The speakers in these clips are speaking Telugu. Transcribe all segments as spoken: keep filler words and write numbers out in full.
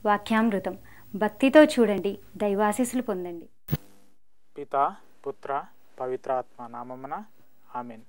వాక్యామృతం భక్తితో చూడండి, దైవాశీస్సులు పొందండి. పితా పుత్ర పవిత్రాత్మ నామమున ఆమెన్.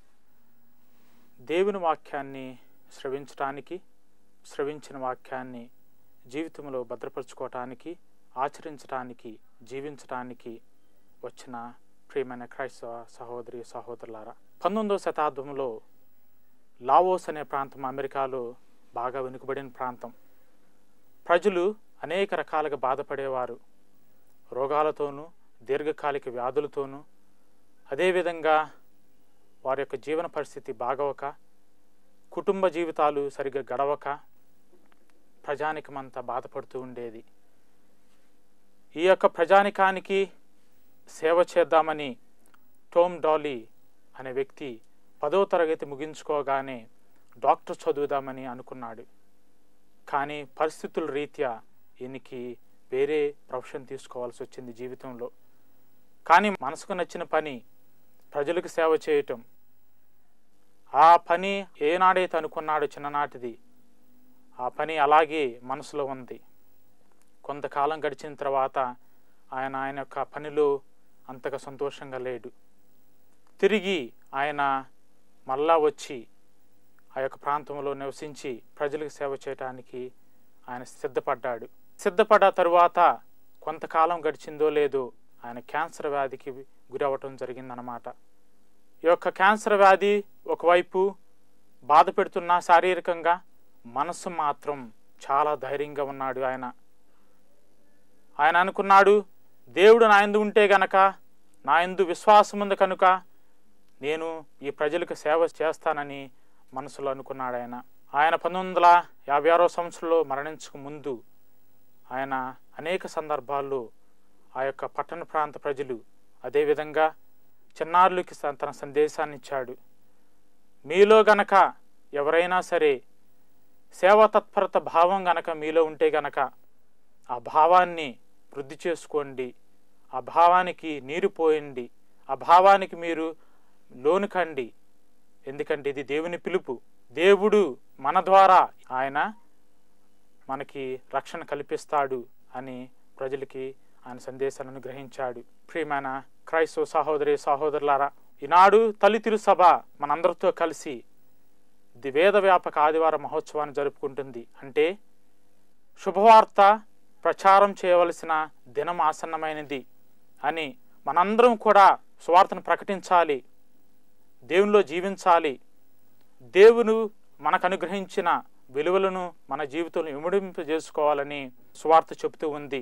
దేవుని వాక్యాన్ని శ్రవించటానికి, శ్రవించిన వాక్యాన్ని జీవితంలో భద్రపరచుకోవటానికి, ఆచరించటానికి, జీవించటానికి వచ్చిన ప్రియమైన క్రైస్తవ సహోదరి సహోదరులారా, పంతొమ్మిదవ శతాబ్దంలో లావోస్ అనే ప్రాంతం అమెరికాలో బాగా వెనుకబడిన ప్రాంతం. ప్రజలు అనేక రకాలుగా బాధపడేవారు. రోగాలతోనూ, దీర్ఘకాలిక వ్యాధులతోనూ, అదేవిధంగా వారి యొక్క జీవన పరిస్థితి బాగవక, కుటుంబ జీవితాలు సరిగ్గా గడవక ప్రజానికమంతా బాధపడుతూ ఉండేది. ఈ యొక్క ప్రజానికానికి సేవ చేద్దామని టోమ్ డాలీ అనే వ్యక్తి పదవ తరగతి ముగించుకోగానే డాక్టర్ చదువుదామని అనుకున్నాడు. కానీ పరిస్థితుల రీత్యా ఈయనకి వేరే ప్రొఫెషన్ తీసుకోవాల్సి వచ్చింది జీవితంలో. కానీ మనసుకు నచ్చిన పని ప్రజలకు సేవ చేయటం, ఆ పని ఏనాడైతే అనుకున్నాడో చిన్ననాటిది, ఆ పని అలాగే మనసులో ఉంది. కొంతకాలం గడిచిన తర్వాత ఆయన ఆయన యొక్క పనిలో అంతగా సంతోషంగా లేడు. తిరిగి ఆయన మళ్ళా వచ్చి ఆ యొక్క ప్రాంతంలో నివసించి ప్రజలకు సేవ చేయటానికి ఆయన సిద్ధపడ్డాడు. సిద్ధపడ్డ తరువాత కొంతకాలం గడిచిందో లేదో ఆయన క్యాన్సర్ వ్యాధికి గురి అవ్వటం జరిగిందనమాట. ఈ యొక్క క్యాన్సర్ వ్యాధి ఒకవైపు బాధ పెడుతున్న శారీరకంగా, మనసు మాత్రం చాలా ధైర్యంగా ఉన్నాడు. ఆయన ఆయన అనుకున్నాడు, దేవుడు నా యందు ఉంటే గనక, నా యందు విశ్వాసం ఉంది కనుక నేను ఈ ప్రజలకు సేవ చేస్తానని మనసులో అనుకున్నాడు. ఆయన ఆయన పంతొమ్మిది వందల యాభై ఆరో సంవత్సరంలో మరణించక ముందు ఆయన అనేక సందర్భాల్లో ఆ యొక్క పట్టణ ప్రాంత ప్రజలు, అదేవిధంగా చిన్నారులకి తన సందేశాన్ని ఇచ్చాడు. మీలో గనక ఎవరైనా సరే సేవా తత్పరత భావం గనక మీలో ఉంటే గనక ఆ భావాన్ని వృద్ధి చేసుకోండి, ఆ భావానికి నీరు పోయండి, ఆ భావానికి మీరు లోనుకండి. ఎందుకంటే ఇది దేవుని పిలుపు. దేవుడు మన ద్వారా ఆయన మనకి రక్షణ కల్పిస్తాడు అని ప్రజలకి ఆయన సందేశాలను గ్రహించాడు. ప్రియమైన క్రైస్తవ సహోదరి సహోదరులారా, ఈనాడు తల్లి తిరుసభ మనందరితో కలిసి ది వేద వ్యాపక ఆదివార మహోత్సవాన్ని జరుపుకుంటుంది. అంటే శుభవార్త ప్రచారం చేయవలసిన దినం ఆసన్నమైనది అని మనందరం కూడా సువార్తను ప్రకటించాలి, దేవునిలో జీవించాలి, దేవుడు మనకు అనుగ్రహించిన విలువలను మన జీవితంలో ఇముడింపు చేసుకోవాలని సువార్త చెబుతూ ఉంది.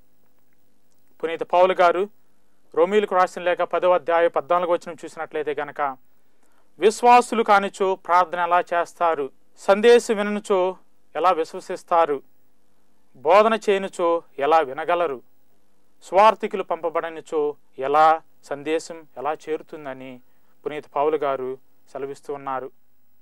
పునీత పౌలు గారు రోమీలకు రాసిన లేఖ పదవ అధ్యాయ పద్నాలుగు వచనం చూసినట్లయితే గనక, విశ్వాసులు కానిచో ప్రార్థన ఎలా చేస్తారు, సందేశం విననుచో ఎలా విశ్వసిస్తారు, బోధన చేయనుచో ఎలా వినగలరు, స్వార్థికులు పంపబడనిచో ఎలా సందేశం ఎలా చేరుతుందని పునీత పౌలు గారు సెలవిస్తూ ఉన్నారు.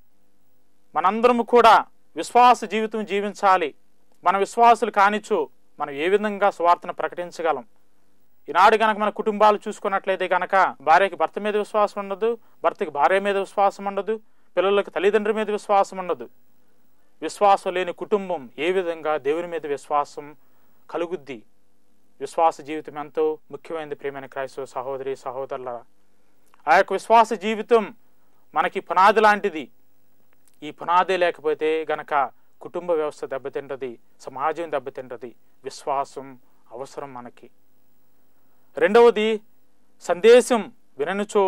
మనందరము కూడా విశ్వాస జీవితం జీవించాలి. మన విశ్వాసులు కానిచో మనం ఏ విధంగా స్వార్థను ప్రకటించగలం? ఈనాడు గనక మన కుటుంబాలు చూసుకున్నట్లయితే గనక భార్యకి భర్త మీద విశ్వాసం ఉండదు, భర్తకి భార్య మీద విశ్వాసం ఉండదు, పిల్లలకి తల్లిదండ్రుల మీద విశ్వాసం ఉండదు. విశ్వాసం లేని కుటుంబం ఏ విధంగా దేవుని మీద విశ్వాసం కలుగుద్ది? విశ్వాస జీవితం ఎంతో ముఖ్యమైనది ప్రియమైన క్రైస్తవ సహోదరి సహోదరుల. ఆ యొక్క విశ్వాస జీవితం మనకి పునాది లాంటిది. ఈ పునాది లేకపోతే గనక కుటుంబ వ్యవస్థ దెబ్బతింటది, సమాజం దెబ్బతింటది. విశ్వాసం అవసరం మనకి. రెండవది, సందేశం విననుచో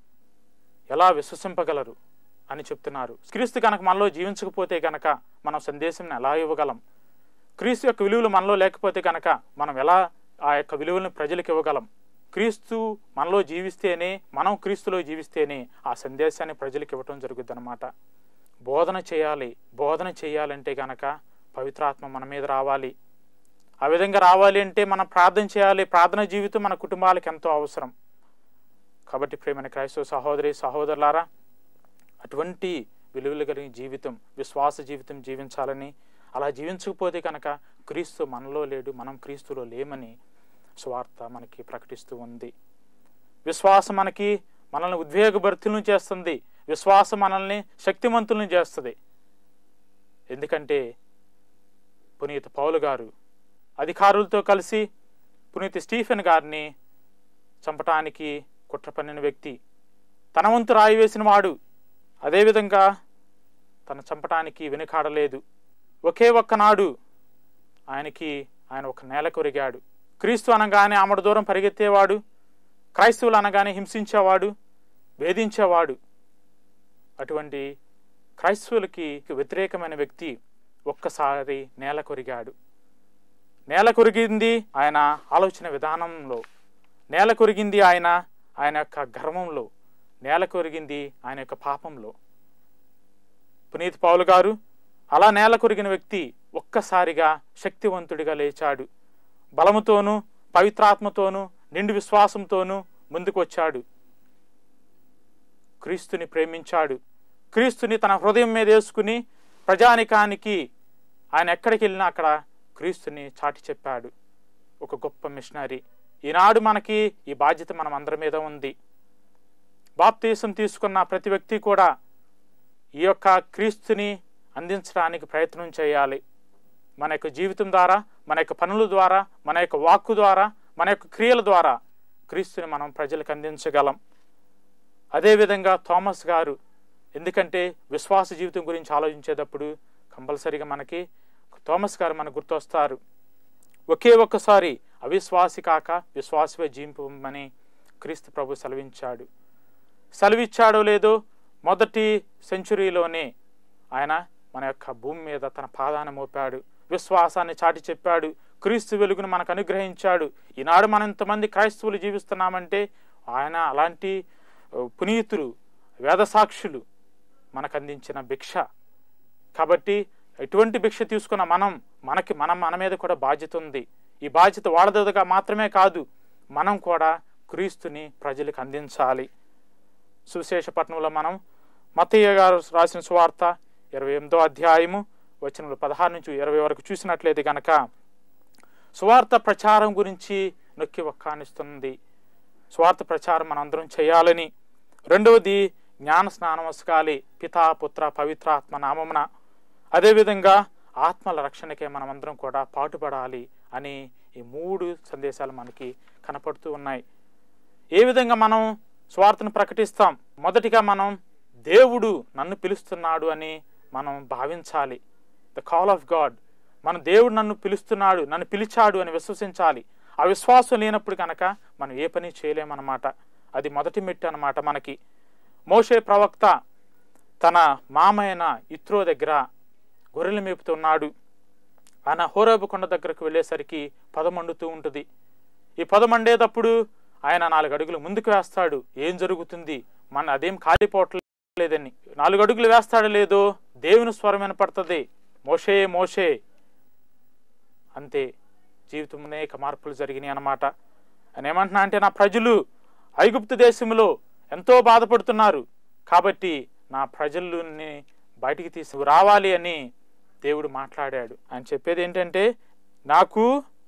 ఎలా విశ్వసింపగలరు అని చెప్తున్నారు. క్రీస్తు కనుక మనలో జీవించకపోతే గనక మనం సందేశం ఎలా ఇవ్వగలం? క్రీస్తు యొక్క విలువలు మనలో లేకపోతే కనుక మనం ఎలా ఆ యొక్క విలువలను ప్రజలకు ఇవ్వగలం? క్రీస్తు మనలో జీవిస్తేనే, మనం క్రీస్తులో జీవిస్తేనే ఆ సందేశాన్ని ప్రజలకు ఇవ్వటం జరుగుద్ది అన్నమాట. బోధన చేయాలి. బోధన చేయాలంటే గనక పవిత్రాత్మ మన మీద రావాలి. ఆ విధంగా రావాలి అంటే మనం ప్రార్థన చేయాలి. ప్రార్థన జీవితం మన కుటుంబాలకు ఎంతో అవసరం. కాబట్టి ప్రియమైన క్రైస్తవ సహోదరి సహోదరులారా, అటువంటి విలువలు కలిగిన జీవితం, విశ్వాస జీవితం జీవించాలని, అలా జీవించకపోతే కనుక క్రీస్తు మనలో లేడు, మనం క్రీస్తులో లేమని సువార్త మనకి ప్రకటిస్తూ ఉంది. విశ్వాసం మనకి మనల్ని ఉద్వేగభరితులను చేస్తుంది. విశ్వాసం మనల్ని శక్తిమంతులను చేస్తుంది. ఎందుకంటే పునీత పౌలు గారు అధికారులతో కలిసి పునీత స్టీఫెన్ గారిని చంపటానికి కుట్ర పన్నిన వ్యక్తి, తన వంతు రాయి వేసిన వాడు. అదేవిధంగా తను చంపటానికి వెనుకాడలేదు. ఒకే ఒక్కనాడు ఆయనకి ఆయన ఒక నేల కొరిగాడు. క్రీస్తు అనగానే ఆమడ దూరం పరిగెత్తేవాడు, క్రైస్తవులు అనగానే హింసించేవాడు, వేధించేవాడు. అటువంటి క్రైస్తవులకి వ్యతిరేకమైన వ్యక్తి ఒక్కసారి నేల కొరిగాడు. నేల కొరిగింది ఆయన ఆలోచన విధానంలో, నేల కొరిగింది ఆయన ఆయన యొక్క గర్వంలో, నేల కొరిగింది ఆయన యొక్క పాపంలో. పునీత్ పౌలు గారు అలా నేల కొరిగిన వ్యక్తి ఒక్కసారిగా శక్తివంతుడిగా లేచాడు. బలముతోనూ పవిత్రాత్మతోనూ నిండు విశ్వాసంతోనూ ముందుకు వచ్చాడు. క్రీస్తుని ప్రేమించాడు. క్రీస్తుని తన హృదయం మీద వేసుకుని ప్రజానికానికి ఆయన ఎక్కడికి వెళ్ళినా అక్కడ క్రీస్తుని చాటి చెప్పాడు. ఒక గొప్ప మిషనరీ. ఈనాడు మనకి ఈ బాధ్యత మనం అందరి మీద ఉంది. బాప్తీసం తీసుకున్న ప్రతి వ్యక్తి కూడా ఈ యొక్క క్రీస్తుని అందించడానికి ప్రయత్నం చేయాలి. మన యొక్క జీవితం ద్వారా, మన యొక్క పనుల ద్వారా, మన యొక్క వాక్కు ద్వారా, మన యొక్క క్రియల ద్వారా క్రీస్తుని మనం ప్రజలకు అందించగలం. అదేవిధంగా థామస్ గారు, ఎందుకంటే విశ్వాస జీవితం గురించి ఆలోచించేటప్పుడు కంపల్సరీగా మనకి థామస్ గారు మనకు గుర్తొస్తారు. ఒకే ఒక్కసారి అవిశ్వాసి కాక విశ్వాసమే జీవింపమని క్రీస్తు ప్రభు సెలవించాడు. సెలవిచ్చాడో లేదో మొదటి సెంచురీలోనే ఆయన మన యొక్క భూమి మీద తన పాదాన్ని మోపాడు, విశ్వాసాన్ని చాటి చెప్పాడు, క్రీస్తు వెలుగును మనకు అనుగ్రహించాడు. ఈనాడు మనం ఇంతమంది క్రైస్తవులు జీవిస్తున్నామంటే ఆయన అలాంటి పునీతులు, వేద సాక్షులు మనకు అందించిన భిక్ష. కాబట్టి ఎటువంటి భిక్ష తీసుకున్న మనం మనకి మనం మన మీద కూడా బాధ్యత ఉంది. ఈ బాధ్యత వాళ్ళదగా మాత్రమే కాదు, మనం కూడా క్రీస్తుని ప్రజలకు అందించాలి. సువిశేషపట్నంలో మనం మత్తయ్య గారు రాసిన సువార్త ఇరవై ఎనిమిదో అధ్యాయము వచనములు పదహారు నుంచి ఇరవై వరకు చూసినట్లయితే గనక సువార్త ప్రచారం గురించి నొక్కి ఒక్కానిస్తుంది. సువార్త ప్రచారం మనందరం చేయాలని. రెండవది జ్ఞాన స్నానం వసగాలి పితా పుత్ర పవిత్రాత్మ నామమున. అదేవిధంగా ఆత్మల రక్షణకే మనమందరం కూడా పాటుపడాలి అని ఈ మూడు సందేశాలు మనకి కనపడుతూ ఉన్నాయి. ఏ విధంగా మనం స్వార్థను ప్రకటిస్తాం? మొదటిగా మనం దేవుడు నన్ను పిలుస్తున్నాడు అని మనం భావించాలి. The call of God. మన దేవుడు నన్ను పిలుస్తున్నాడు, నన్ను పిలిచాడు అని విశ్వసించాలి. ఆ విశ్వాసం లేనప్పుడు కనుక మనం ఏ పని చేయలేమన్నమాట. అది మొదటి మెట్టు అన్నమాట మనకి. మోషే ప్రవక్త తన మామైన ఇత్రో దగ్గర గొర్రెలు మేపుతున్నాడు. ఆయన హోరేబు కొండ దగ్గరకు వెళ్ళేసరికి పొదమండుతూ ఉంటుంది. ఈ పొదమండేటప్పుడు ఆయన నాలుగు అడుగులు ముందుకు వేస్తాడు. ఏం జరుగుతుంది? మన అదేం కాలిపోవట్లేదని. నాలుగు అడుగులు వేస్తాడో లేదో దేవుని స్వరం వినపడుతుంది, మోషే మోషే. అంతే, జీవితం అనేక మార్పులు జరిగినాయి అన్నమాట. ఆయన ఏమంటున్నా అంటే, నా ప్రజలు ఐగుప్తు దేశంలో ఎంతో బాధపడుతున్నారు కాబట్టి నా ప్రజల్ని బయటికి తీసి రావాలి అని దేవుడు మాట్లాడాడు. ఆయన చెప్పేది ఏంటంటే, నాకు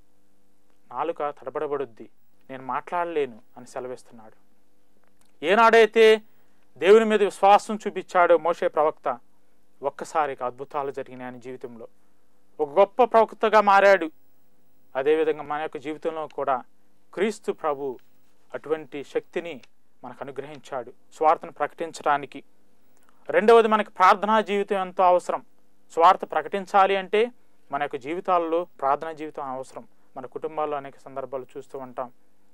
నాలుక తడబడబడుద్ది, నేను మాట్లాడలేను అని సెలవిస్తున్నాడు. ఏనాడైతే దేవుని మీద విశ్వాసం చూపించాడో మోషే ప్రవక్త, ఒక్కసారిగా అద్భుతాలు జరిగినాయి ఆయన జీవితంలో. ఒక గొప్ప ప్రవక్తగా మారాడు. అదేవిధంగా మన యొక్క జీవితంలో కూడా క్రీస్తు ప్రభు అటువంటి శక్తిని మనకు అనుగ్రహించాడు స్వార్థను ప్రకటించడానికి. రెండవది, మనకి ప్రార్థనా జీవితం ఎంతో అవసరం. స్వార్థ ప్రకటించాలి అంటే మన యొక్క జీవితాల్లో ప్రార్థనా జీవితం అవసరం. మన కుటుంబాల్లో అనేక సందర్భాలు చూస్తూ ఉంటాం.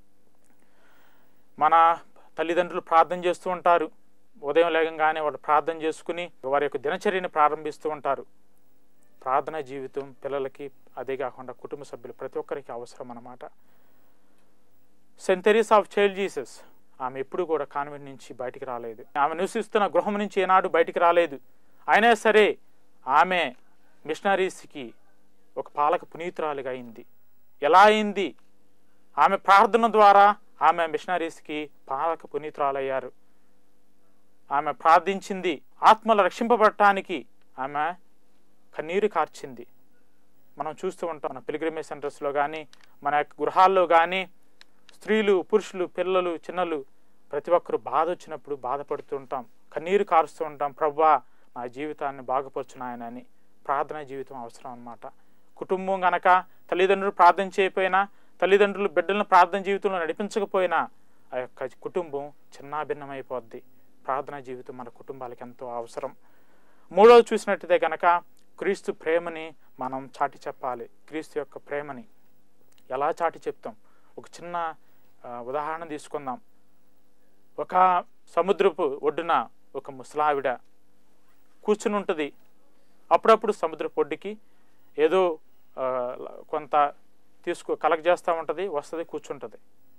మన తల్లిదండ్రులు ప్రార్థన చేస్తూ ఉంటారు. ఉదయం లేకంగానే వాళ్ళు ప్రార్థన చేసుకుని వారి యొక్క దినచర్యని ప్రారంభిస్తూ ఉంటారు. ప్రార్థనా జీవితం పిల్లలకి, అదే కాకుండా కుటుంబ సభ్యులు ప్రతి ఒక్కరికి అవసరం అన్నమాట. Saint Teresa of Child Jesus, ఆమె ఎప్పుడు కూడా కాన్వెంట్ నుంచి బయటికి రాలేదు. ఆమె నివసిస్తున్న గృహం నుంచి ఏనాడు బయటికి రాలేదు. అయినా సరే ఆమె మిషనరీస్కి ఒక పాలక పునీతురాలిగా అయింది. ఎలా అయింది? ఆమె ప్రార్థన ద్వారా ఆమె మిషనరీస్కి పాలక పునీతురాలయ్యారు. ఆమె ప్రార్థించింది. ఆత్మలు రక్షింపబడటానికి ఆమె కన్నీరు కార్చింది. మనం చూస్తూ ఉంటాం మన పిల్గ్రిమేజ్ సెంటర్స్లో కానీ, మన యొక్క గృహాల్లో కానీ స్త్రీలు, పురుషులు, పిల్లలు, చిన్నలు ప్రతి ఒక్కరు బాధ వచ్చినప్పుడు బాధపడుతూ ఉంటాం, కన్నీరు కారుస్తూ ఉంటాం. ప్రభువా, నా జీవితాన్ని బాగుపరచు నాయన అని. ప్రార్థనా జీవితం అవసరం అన్నమాట. కుటుంబం గనక తల్లిదండ్రులు ప్రార్థన చేయకపోయినా, తల్లిదండ్రులు బిడ్డలను ప్రార్థన జీవితంలో నడిపించకపోయినా ఆ యొక్క కుటుంబం చిన్నాభిన్నమైపోద్ది. ప్రార్థనా జీవితం మన కుటుంబాలకు ఎంతో అవసరం. మూడవది చూసినట్టయితే కనుక క్రీస్తు ప్రేమని మనం చాటి చెప్పాలి. క్రీస్తు యొక్క ప్రేమని ఎలా చాటి చెప్తాం? ఒక చిన్న ఉదాహరణ తీసుకుందాం. ఒక సముద్రపు ఒడ్డున ఒక ముసలావిడ కూర్చుని ఉంటుంది. అప్పుడప్పుడు సముద్రపు ఒడ్డుకి ఏదో కొంత తీసుకు కలెక్ట్ చేస్తూ ఉంటుంది, వస్తుంది, కూర్చుంటుంది.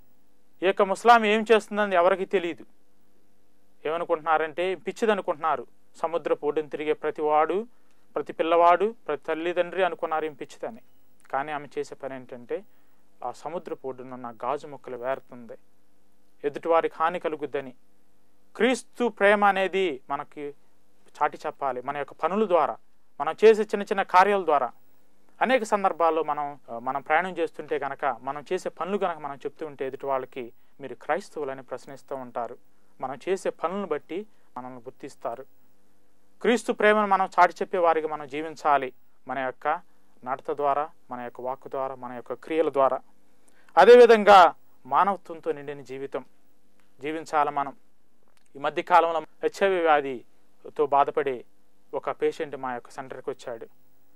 ఈ యొక్క ముసలామి ఏం చేస్తుందని ఎవరికి తెలియదు. ఏమనుకుంటున్నారంటే పిచ్చిది అనుకుంటున్నారు. సముద్రపు ఒడ్డును తిరిగే ప్రతి వాడు, ప్రతి పిల్లవాడు, ప్రతి తల్లిదండ్రి అనుకున్నారు ఏం పిచ్చిదని. కానీ ఆమె చేసే పని ఏంటంటే ఆ సముద్రపు ఒడ్డునున్న గాజు మొక్కలు వేరుతుంది, ఎదుటివారికి హాని కలుగుద్దని. క్రీస్తు ప్రేమ అనేది మనకి చాటి చెప్పాలి మన యొక్క పనుల ద్వారా, మనం చేసే చిన్న చిన్న కార్యాల ద్వారా. అనేక సందర్భాల్లో మనం మనం ప్రయాణం చేస్తుంటే కనుక మనం చేసే పనులు కనుక మనం చెప్తూ ఉంటే ఎదుటి వాళ్ళకి మీరు క్రైస్తవులని ప్రశ్నిస్తూ ఉంటారు. మనం చేసే పనులను బట్టి మనల్ని గుర్తిస్తారు. క్రీస్తు ప్రేమను మనం చాటి చెప్పే వారికి మనం జీవించాలి, మన యొక్క నడత ద్వారా, మన యొక్క వాక్కు ద్వారా, మన యొక్క క్రియల ద్వారా. అదేవిధంగా మానవత్వంతో నిండిన జీవితం జీవించాలి మనం. ఈ మధ్య కాలంలో హెచ్ఐవి వ్యాధితో బాధపడే ఒక పేషెంట్ మా యొక్క సెంటర్కి వచ్చాడు.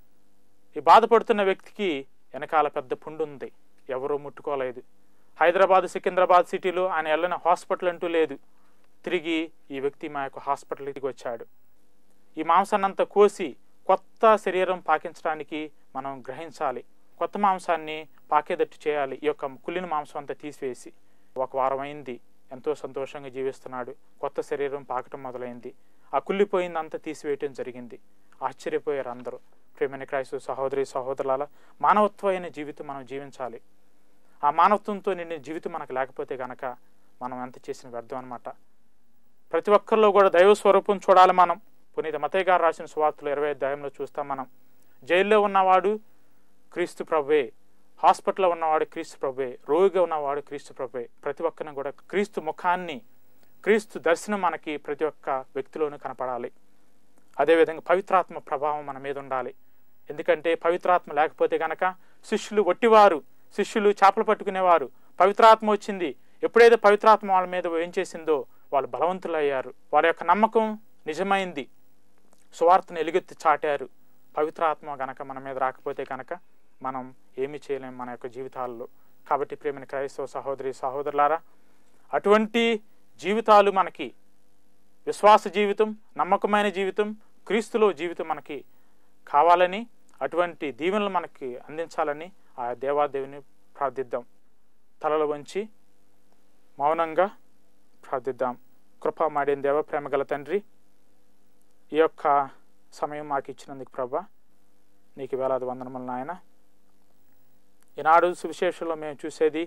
ఈ బాధపడుతున్న వ్యక్తికి వెనకాల పెద్ద పుండు ఉంది, ఎవరూ ముట్టుకోలేదు. హైదరాబాద్, సికింద్రాబాద్ సిటీలో ఆయన వెళ్ళిన హాస్పిటల్ అంటూ లేదు. తిరిగి ఈ వ్యక్తి మా యొక్క హాస్పిటల్కి వచ్చాడు. ఈ మాంసాన్నంతా కోసి కొత్త శరీరం పాకించడానికి మనం గ్రహించాలి. కొత్త మాంసాన్ని పాకేదట్టు చేయాలి. ఈ యొక్క కుళ్ళిన మాంసం అంతా తీసివేసి ఒక వారం అయింది, ఎంతో సంతోషంగా జీవిస్తున్నాడు. కొత్త శరీరం పాకటం మొదలైంది. ఆ కుళ్ళిపోయిందంతా తీసివేయటం జరిగింది. ఆశ్చర్యపోయారు అందరూ. ప్రేమైన క్రైస్తవ సహోదరి సహోదరుల మానవత్వమైన జీవితం మనం జీవించాలి. ఆ మానవత్వంతో నిండిన జీవితం మనకు లేకపోతే కనుక మనం ఎంత చేసిన వ్యర్థం అనమాట. ప్రతి ఒక్కరిలో కూడా దైవ స్వరూపం చూడాలి మనం. పునీత మత్తయి గారు రాసిన సువార్తలు ఇరవై అధ్యాయంలో చూస్తాం మనం. జైల్లో ఉన్నవాడు క్రీస్తు ప్రభువే, హాస్పిటల్లో ఉన్నవాడు క్రీస్తు ప్రభువే, రోగిగా ఉన్నవాడు క్రీస్తు ప్రభువే. ప్రతి ఒక్కరిని కూడా క్రీస్తు ముఖాన్ని, క్రీస్తు దర్శనం మనకి ప్రతి ఒక్క వ్యక్తిలోనూ కనపడాలి. అదేవిధంగా పవిత్రాత్మ ప్రభావం మన మీద ఉండాలి. ఎందుకంటే పవిత్రాత్మ లేకపోతే కనుక శిష్యులు ఒట్టివారు, శిష్యులు చేపలు పట్టుకునేవారు. పవిత్రాత్మ వచ్చింది. ఎప్పుడైతే పవిత్రాత్మ వాళ్ళ మీద ఏం చేసిందో వాళ్ళు బలవంతులు అయ్యారు. వాళ్ళ యొక్క నమ్మకం నిజమైంది. సువార్తను ఎలుగెత్తి చాటారు. పవిత్రాత్మ గనక మన మీద రాకపోతే కనుక మనం ఏమి చేయలేము మన యొక్క జీవితాల్లో. కాబట్టి ప్రేమైన క్రైస్తవ సహోదరి సహోదరులారా, అటువంటి జీవితాలు మనకి, విశ్వాస జీవితం, నమ్మకమైన జీవితం, క్రీస్తులో జీవితం మనకి కావాలని, అటువంటి దీవెనలు మనకి అందించాలని ఆ దేవాదేవిని ప్రార్థిద్దాం. తలలు వంచి మౌనంగా ప్రార్థిద్దాం. కృపా మాడిన దేవ, ప్రేమ గల తండ్రి, ఈ యొక్క సమయం మాకు ఇచ్చినందుకు ప్రభా నీకు వేలాది వందనములు నాయన. ఈనాడు సువిశేషంలో మేము చూసేది,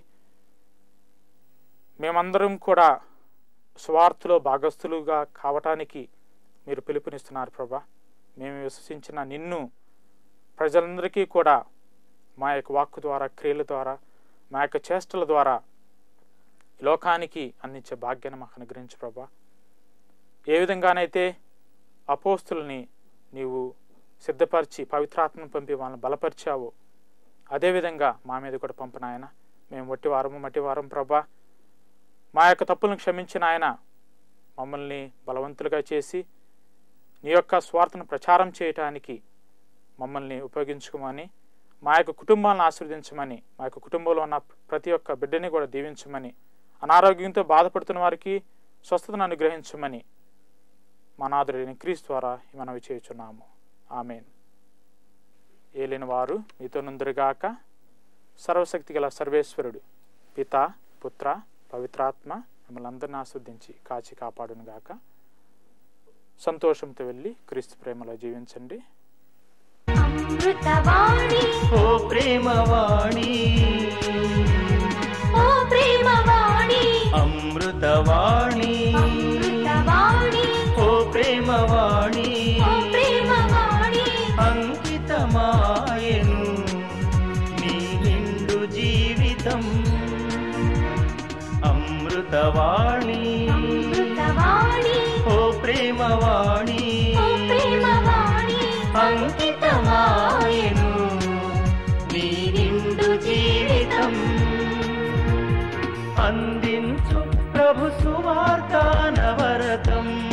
మేమందరం కూడా స్వార్థలో భాగస్థులుగా కావటానికి మీరు పిలుపునిస్తున్నారు ప్రభా. మేము విశ్వసించిన నిన్ను ప్రజలందరికీ కూడా మా యొక్క వాక్కు ద్వారా, క్రియల ద్వారా, మా యొక్క చేష్టల ద్వారా లోకానికి అందించే భాగ్యాన్ని మాకు అనుగ్రహించు ప్రభా. ఏ విధంగానైతే అపోస్తుల్ని నీవు సిద్ధపరిచి పవిత్రాత్మను పంపి వాళ్ళని బలపరిచావో అదేవిధంగా మా మీద కూడా పంపిన ఆయన. మేము వట్టి వారము మట్టి వారం ప్రభా. మా యొక్క తప్పులను క్షమించిన ఆయన మమ్మల్ని బలవంతులుగా చేసి నీ యొక్క స్వార్థను ప్రచారం చేయటానికి మమ్మల్ని ఉపయోగించుకోమని, మా యొక్క కుటుంబాలను ఆశీర్వదించమని, మా యొక్క కుటుంబంలో ఉన్న ప్రతి ఒక్క బిడ్డని కూడా దీవించమని, అనారోగ్యంతో బాధపడుతున్న వారికి స్వస్థతను అనుగ్రహించమని మా నాథుడైన క్రీస్తు ద్వారా మనవి చేయుచున్నాము. ఆమేన్. ఏలిన వారు మీతో నుందురుగాక. సర్వశక్తి గల సర్వేశ్వరుడు పిత, పుత్ర, పవిత్రాత్మ మిమ్మల్ని అందరిని ఆస్వాదించి కాచి కాపాడును గాక. సంతోషంతో వెళ్ళి క్రీస్తు ప్రేమలో జీవించండి. అమృతవాణి ఓ ప్రేమవాణి, ఓ ప్రేమవాణి, అమృతవాణి, అమృతవాణి, ఓ ప్రేమవాణి, ఓ ప్రేమవాణి, అంకితమాయెను నీ నిండు జీవితం. అమృతవాణి, అమృతవాణి, ఓ ప్రేమవాణి, ఓ ప్రేమవాణి, అంకితమాయెను అందించు ప్రభు సువార్త నవరతం.